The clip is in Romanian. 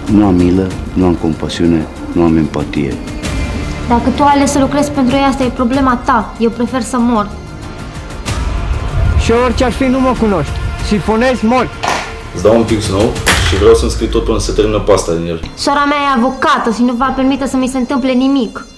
Nu am milă, nu am compasiune, nu am empatie. Dacă tu ai ales să lucrezi pentru ei, asta e problema ta. Eu prefer să mor. Și orice ar fi, nu mă cunoști. Sifonezi, mori. Îți dau un pix nou și vreau să-mi scrii tot până să termină pasta din el. Sora mea e avocată și nu va permite să mi se întâmple nimic.